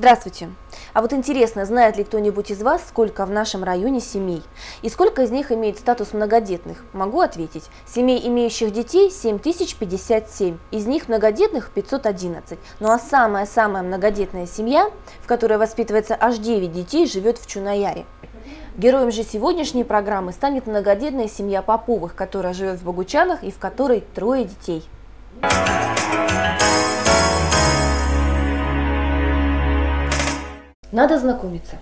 Здравствуйте! А вот интересно, знает ли кто-нибудь из вас, сколько в нашем районе семей? И сколько из них имеет статус многодетных? Могу ответить. Семей, имеющих детей, 7057. Из них многодетных 511. Ну а самая-самая многодетная семья, в которой воспитывается аж 9 детей, живет в Чунаяре. Героем же сегодняшней программы станет многодетная семья Поповых, которая живет в Богучанах и в которой 3 детей. Надо знакомиться.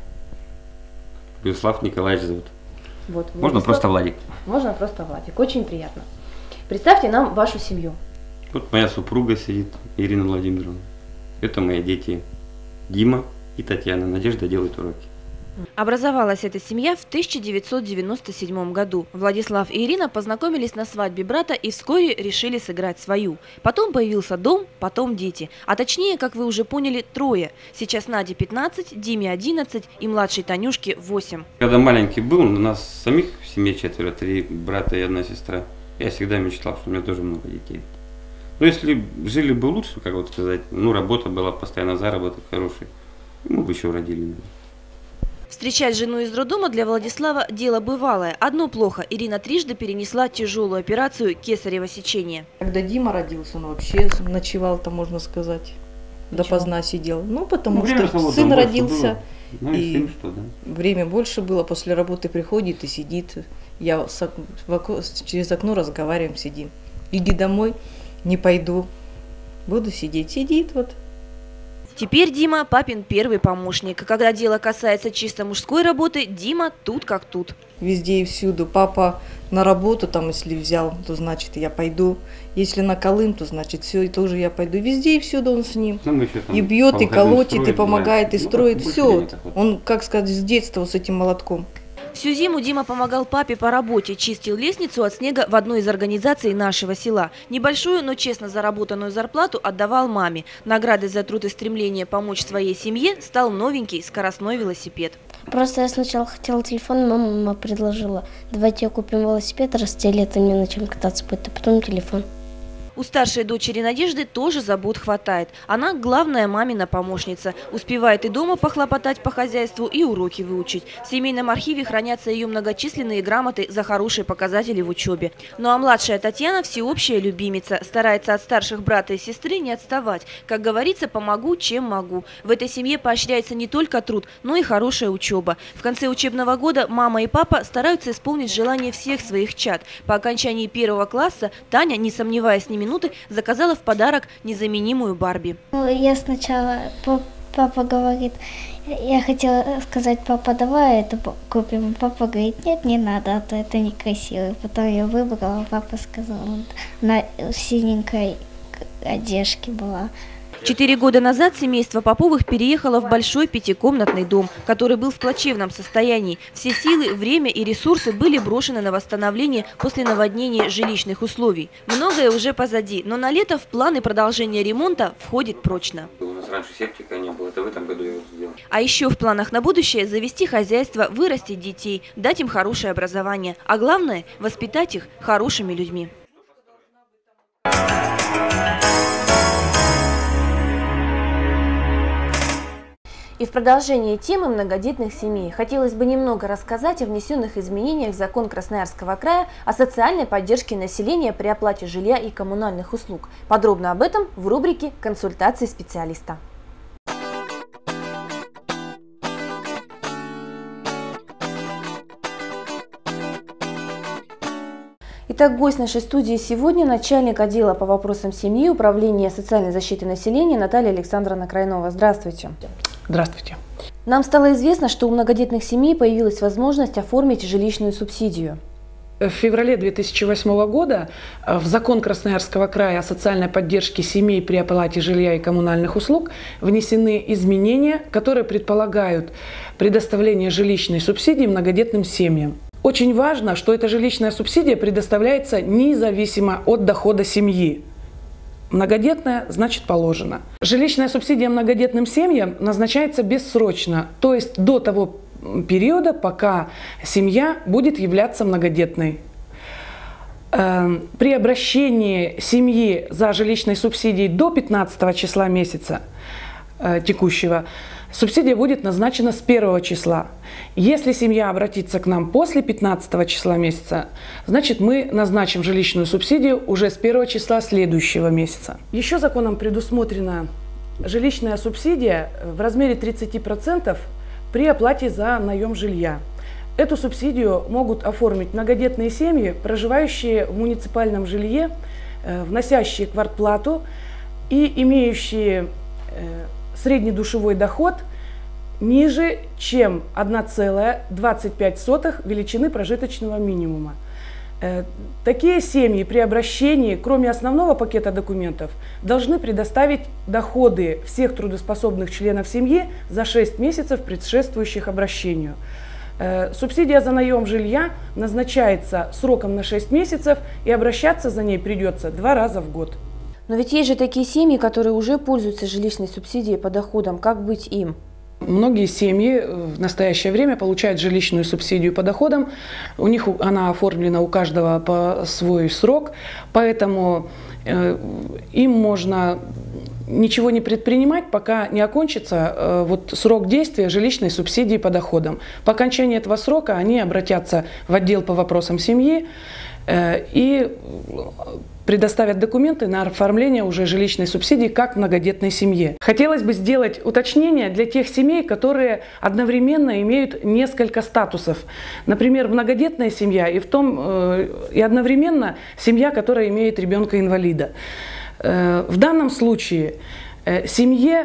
Вячеслав Николаевич зовут. Вот, Можно просто Владик. Можно просто Владик. Очень приятно. Представьте нам вашу семью. Вот моя супруга сидит, Ирина Владимировна. Это мои дети Дима и Татьяна. Надежда делает уроки. Образовалась эта семья в 1997 году. Владислав и Ирина познакомились на свадьбе брата и вскоре решили сыграть свою. Потом появился дом, потом дети. А точнее, как вы уже поняли, 3. Сейчас Наде 15, Диме 11 и младшей Танюшке 8. Когда маленький был, у нас самих в семье 4, 3 брата и 1 сестра. Я всегда мечтал, что у меня тоже много детей. Но если жили бы лучше, как вот сказать, работа была постоянно, заработок хороший, мы бы еще родили, наверное. Встречать жену из роддома для Владислава дело бывалое. Одно плохо – Ирина трижды перенесла тяжелую операцию кесарево сечения. Когда Дима родился, он вообще ночевал, там можно сказать, допоздна сидел. Потому что сын родился, и время больше было, после работы приходит и сидит. Я через окно разговариваем, сидим. Иди домой, не пойду, буду сидеть. Сидит вот. Теперь Дима – папин первый помощник. Когда дело касается чисто мужской работы, Дима тут как тут. Везде и всюду. Папа на работу, если взял, то значит я пойду. Если на Колым, то значит все, и тоже я пойду. Везде и всюду он с ним. И бьет, и колотит, и помогает, и строит. Все. Он, как сказать, с детства с этим молотком. Всю зиму Дима помогал папе по работе, чистил лестницу от снега в одной из организаций нашего села. Небольшую, но честно заработанную зарплату отдавал маме. Наградой за труд и стремление помочь своей семье стал новенький скоростной велосипед. Просто я сначала хотела телефон, мама предложила: давайте купим велосипед, раз тебе летом не на чем кататься будет, а потом телефон. У старшей дочери Надежды тоже забот хватает. Она главная мамина помощница. Успевает и дома похлопотать по хозяйству, и уроки выучить. В семейном архиве хранятся ее многочисленные грамоты за хорошие показатели в учебе. Ну а младшая Татьяна – всеобщая любимица. Старается от старших брата и сестры не отставать. Как говорится, помогу, чем могу. В этой семье поощряется не только труд, но и хорошая учеба. В конце учебного года мама и папа стараются исполнить желания всех своих чад. По окончании 1 класса Таня, не сомневаясь ни минуты, заказала в подарок незаменимую Барби. Я сначала, папа говорит, я хотела сказать: папа, давай это купим. Папа говорит: нет, не надо, а то это некрасиво. Потом я выбрала, папа сказал, на синенькой одежке была. 4 года назад семейство Поповых переехало в большой 5-комнатный дом, который был в плачевном состоянии. Все силы, время и ресурсы были брошены на восстановление после наводнения жилищных условий. Многое уже позади, но на лето в планы продолжения ремонта входит прочно. У нас раньше септика не было, это в этом году я его сделал. А еще в планах на будущее завести хозяйство, вырастить детей, дать им хорошее образование, а главное – воспитать их хорошими людьми. И в продолжении темы многодетных семей хотелось бы немного рассказать о внесенных изменениях в закон Красноярского края о социальной поддержке населения при оплате жилья и коммунальных услуг. Подробно об этом в рубрике «Консультации специалиста». Итак, гость нашей студии сегодня – начальник отдела по вопросам семьи Управления социальной защиты населения Наталья Александровна Крайнова. Здравствуйте. Здравствуйте. Нам стало известно, что у многодетных семей появилась возможность оформить жилищную субсидию. В феврале 2008 года в закон Красноярского края о социальной поддержке семей при оплате жилья и коммунальных услуг внесены изменения, которые предполагают предоставление жилищной субсидии многодетным семьям. Очень важно, что эта жилищная субсидия предоставляется независимо от дохода семьи. Многодетная, значит, положено. Жилищная субсидия многодетным семьям назначается бессрочно, то есть до того периода, пока семья будет являться многодетной. При обращении семьи за жилищной субсидией до 15 числа месяца текущего Субсидия будет назначена с 1 числа. Если семья обратится к нам после 15 числа месяца, значит мы назначим жилищную субсидию уже с 1 числа следующего месяца. Еще законом предусмотрена жилищная субсидия в размере 30% при оплате за наем жилья. Эту субсидию могут оформить многодетные семьи, проживающие в муниципальном жилье, вносящие квартплату и имеющие среднедушевой доход ниже, чем 1,25 величины прожиточного минимума. Такие семьи при обращении, кроме основного пакета документов, должны предоставить доходы всех трудоспособных членов семьи за 6 месяцев, предшествующих обращению. Субсидия за наем жилья назначается сроком на 6 месяцев, и обращаться за ней придется 2 раза в год. Но ведь есть же такие семьи, которые уже пользуются жилищной субсидией по доходам. Как быть им? Многие семьи в настоящее время получают жилищную субсидию по доходам. У них она оформлена у каждого по свой срок, поэтому им можно ничего не предпринимать, пока не окончится срок действия жилищной субсидии по доходам. По окончании этого срока они обратятся в отдел по вопросам семьи и предоставят документы на оформление уже жилищной субсидии как многодетной семье. Хотелось бы сделать уточнение для тех семей, которые одновременно имеют несколько статусов. Например, многодетная семья и одновременно семья, которая имеет ребенка-инвалида. В данном случае семье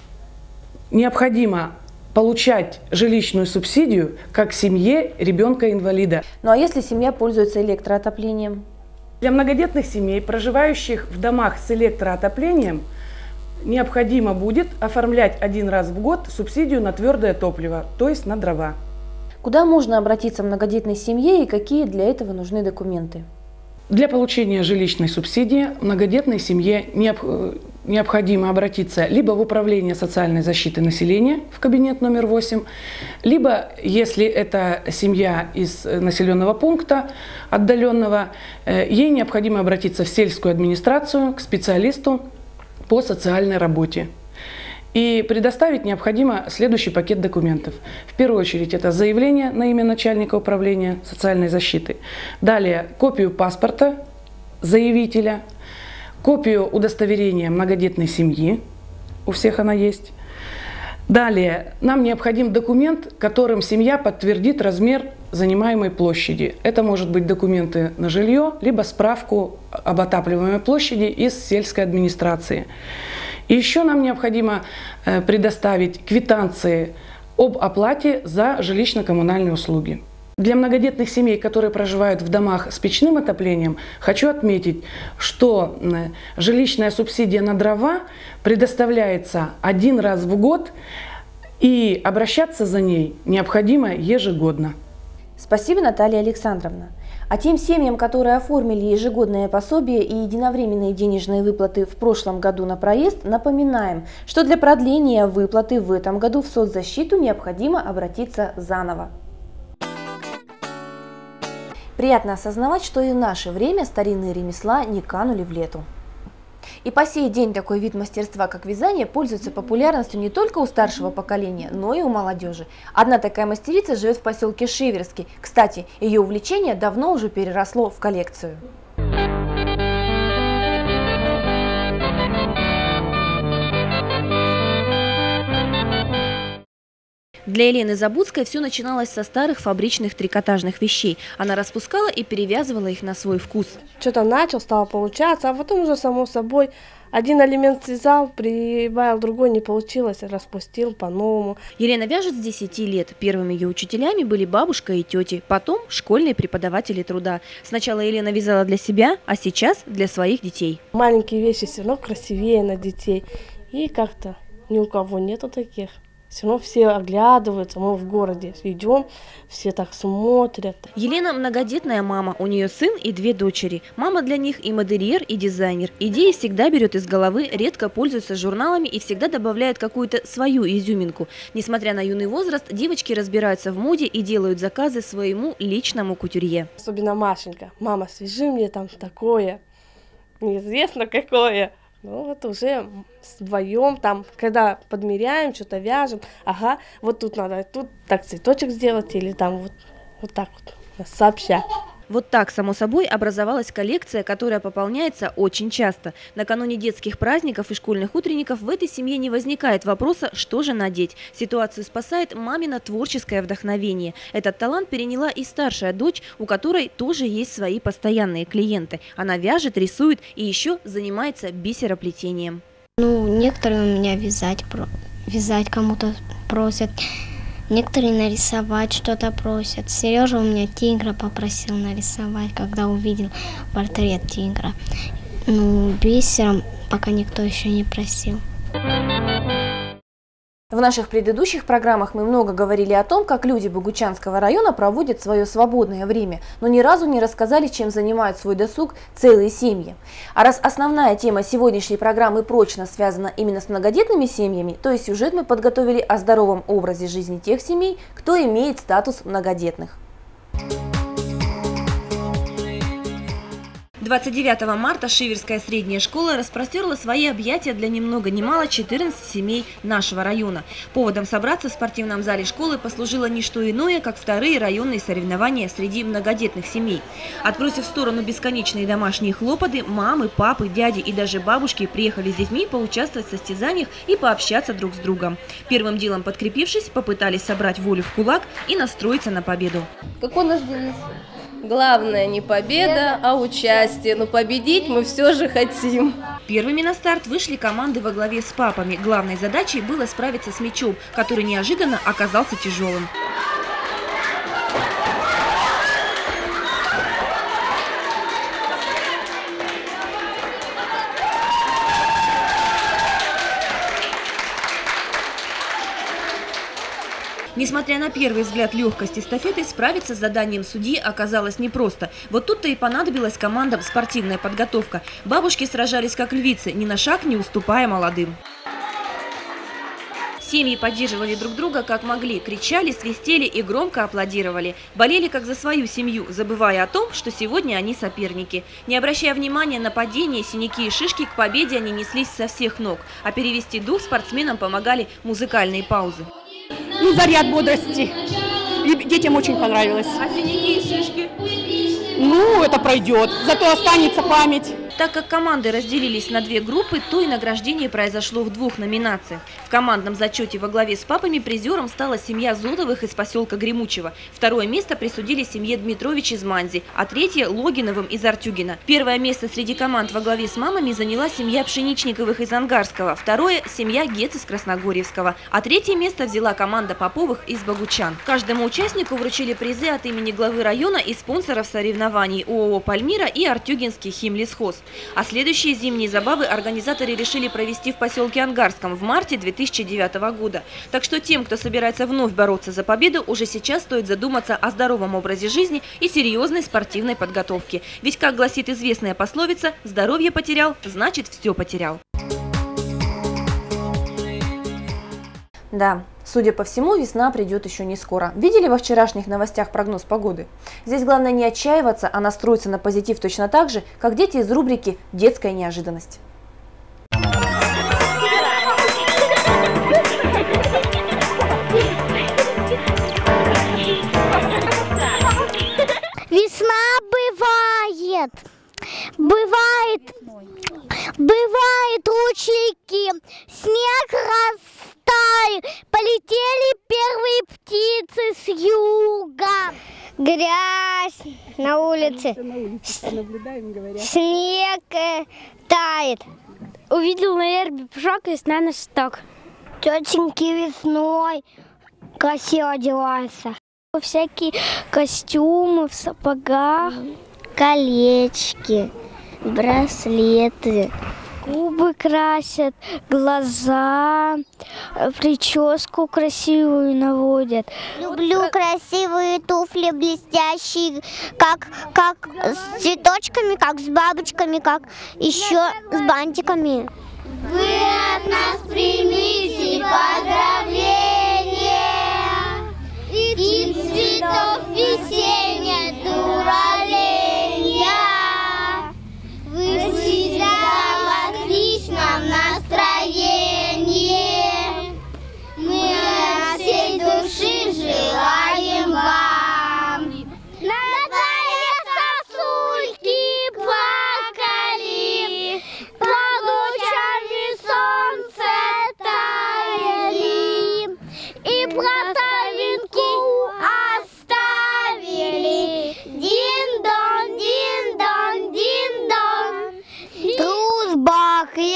необходимо получать жилищную субсидию как семье ребенка-инвалида. Ну а если семья пользуется электроотоплением? Для многодетных семей, проживающих в домах с электроотоплением, необходимо будет оформлять 1 раз в год субсидию на твердое топливо, то есть на дрова. Куда можно обратиться многодетной семье и какие для этого нужны документы? Для получения жилищной субсидии многодетной семье необходимо обратиться либо в Управление социальной защиты населения в кабинет номер 8, либо, если это семья из населенного пункта отдаленного, ей необходимо обратиться в сельскую администрацию к специалисту по социальной работе. И предоставить необходимо следующий пакет документов. В первую очередь это заявление на имя начальника управления социальной защиты. Далее копию паспорта заявителя, копию удостоверения многодетной семьи, у всех она есть. Далее нам необходим документ, которым семья подтвердит размер занимаемой площади. Это может быть документы на жилье, либо справку об отапливаемой площади из сельской администрации. И еще нам необходимо предоставить квитанции об оплате за жилищно-коммунальные услуги. Для многодетных семей, которые проживают в домах с печным отоплением, хочу отметить, что жилищная субсидия на дрова предоставляется 1 раз в год, и обращаться за ней необходимо ежегодно. Спасибо, Наталья Александровна. А тем семьям, которые оформили ежегодное пособие и единовременные денежные выплаты в прошлом году на проезд, напоминаем, что для продления выплаты в этом году в соцзащиту необходимо обратиться заново. Приятно осознавать, что и в наше время старинные ремесла не канули в лету. И по сей день такой вид мастерства, как вязание, пользуется популярностью не только у старшего поколения, но и у молодежи. Одна такая мастерица живет в поселке Шиверский. Кстати, ее увлечение давно уже переросло в коллекцию. Для Елены Забудской все начиналось со старых фабричных трикотажных вещей. Она распускала и перевязывала их на свой вкус. Что-то начал, стало получаться, а потом уже само собой один элемент связал, прибавил другой, не получилось, распустил по-новому. Елена вяжет с 10 лет. Первыми ее учителями были бабушка и тети, потом школьные преподаватели труда. Сначала Елена вязала для себя, а сейчас для своих детей. Маленькие вещи все равно красивее на детей, и как-то ни у кого нету таких. Все равно все оглядываются, мы в городе идем, все так смотрят. Елена многодетная мама, у нее сын и 2 дочери. Мама для них и модельер, и дизайнер. Идеи всегда берет из головы, редко пользуется журналами и всегда добавляет какую-то свою изюминку. Несмотря на юный возраст, девочки разбираются в моде и делают заказы своему личному кутюрье. Особенно Машенька. Мама, свяжи мне там такое, неизвестно какое. Ну, это уже вдвоем, там, когда подмеряем, что-то вяжем, ага, вот тут надо, тут так цветочек сделать, или там вот так вот, сообща. Вот так, само собой, образовалась коллекция, которая пополняется очень часто. Накануне детских праздников и школьных утренников в этой семье не возникает вопроса, что же надеть. Ситуацию спасает мамино творческое вдохновение. Этот талант переняла и старшая дочь, у которой тоже есть свои постоянные клиенты. Она вяжет, рисует и еще занимается бисероплетением. Ну, некоторые у меня вязать кому-то просят. Некоторые нарисовать что-то просят. Сережа у меня тигра попросил нарисовать, когда увидел портрет тигра. Ну, бисером пока никто еще не просил. В наших предыдущих программах мы много говорили о том, как люди Богучанского района проводят свое свободное время, но ни разу не рассказали, чем занимают свой досуг целые семьи. А раз основная тема сегодняшней программы прочно связана именно с многодетными семьями, то и сюжет мы подготовили о здоровом образе жизни тех семей, кто имеет статус многодетных. 29 марта Шиверская средняя школа распростерла свои объятия для ни много ни мало 14 семей нашего района. Поводом собраться в спортивном зале школы послужило не что иное, как вторые районные соревнования среди многодетных семей. Отбросив в сторону бесконечные домашние хлопоты, мамы, папы, дяди и даже бабушки приехали с детьми поучаствовать в состязаниях и пообщаться друг с другом. Первым делом подкрепившись, попытались собрать волю в кулак и настроиться на победу. Какой наш девиз? Главное не победа, а участие. Но победить мы все же хотим. Первыми на старт вышли команды во главе с папами. Главной задачей было справиться с мячом, который неожиданно оказался тяжелым. Несмотря на первый взгляд легкость эстафеты, справиться с заданием судьи оказалось непросто. Вот тут-то и понадобилась командам спортивная подготовка. Бабушки сражались как львицы, ни на шаг не уступая молодым. Семьи поддерживали друг друга как могли, кричали, свистели и громко аплодировали. Болели как за свою семью, забывая о том, что сегодня они соперники. Не обращая внимания на падения, синяки и шишки, к победе они неслись со всех ног. А перевести дух спортсменам помогали музыкальные паузы. Ну, заряд бодрости. И детям очень понравилось. А синяки и шишки? Ну, это пройдет, зато останется память. Так как команды разделились на две группы, то и награждение произошло в двух номинациях. В командном зачете во главе с папами призером стала семья Зудовых из поселка Гремучево. Второе место присудили семье Дмитрович из Манзи, а третье – Логиновым из Артюгина. Первое место среди команд во главе с мамами заняла семья Пшеничниковых из Ангарского, второе – семья Гец из Красногорьевского, а третье место взяла команда Поповых из Богучан. Каждому участнику вручили призы от имени главы района и спонсоров соревнований ООО «Пальмира» и Артюгинский химлесхоз. А следующие зимние забавы организаторы решили провести в поселке Ангарском в марте 2009 года. Так что тем, кто собирается вновь бороться за победу, уже сейчас стоит задуматься о здоровом образе жизни и серьезной спортивной подготовке. Ведь, как гласит известная пословица, здоровье потерял, значит все потерял. Да, судя по всему, весна придет еще не скоро. Видели во вчерашних новостях прогноз погоды? Здесь главное не отчаиваться, а настроиться на позитив точно так же, как дети из рубрики «Детская неожиданность». Весна бывает. Бывают ручейки, снег растаял, полетели первые птицы с юга. Грязь на улице, снег тает. Увидел на эрбе пушок, весна на шток. Тетеньки весной красиво одеваются. Всякие костюмы в сапогах, колечки, браслеты, губы красят, глаза, прическу красивую наводят. Люблю красивые туфли, блестящие, как с цветочками, как с бабочками, как еще с бантиками. Вы от нас примите поздравления и цветов весеннего дураления. Вы всегда в отличном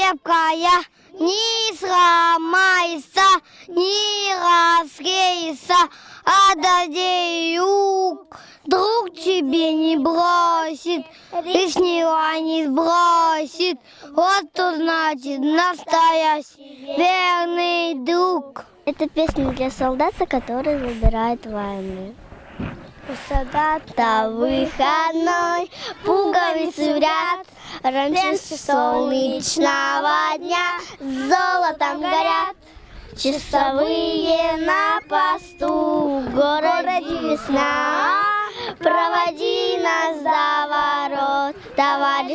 крепкая, не сломается, не раскрыется, а дадеюк друг тебе не бросит, лишнего не сбросит. Вот что значит настоящий верный друг. Это песня для солдата, который выбирает войны. У солдата выходной, пуговицы в ряд, раньше солнечного дня золотом горят. Часовые на посту, в городе весна, проводи нас до ворот. Товарищ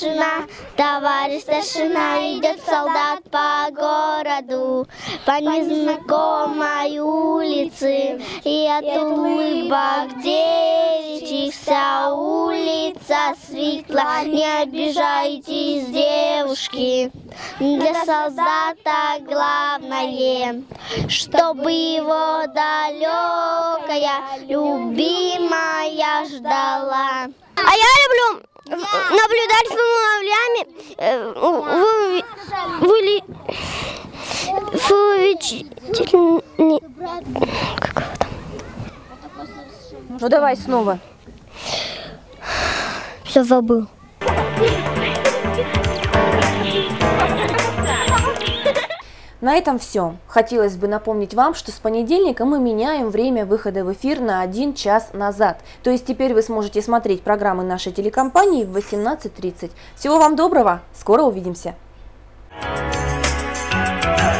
старшина, идет солдат по городу, по незнакомой улице, и от улыбок девичьих вся улица светла. Не обижайтесь, девушки, для солдата главное, чтобы его далекая любимая ждала. А я люблю наблюдать за муравьями. Ну давай снова. Все забыл. На этом все. Хотелось бы напомнить вам, что с понедельника мы меняем время выхода в эфир на 1 час назад. То есть теперь вы сможете смотреть программы нашей телекомпании в 18:30. Всего вам доброго, скоро увидимся.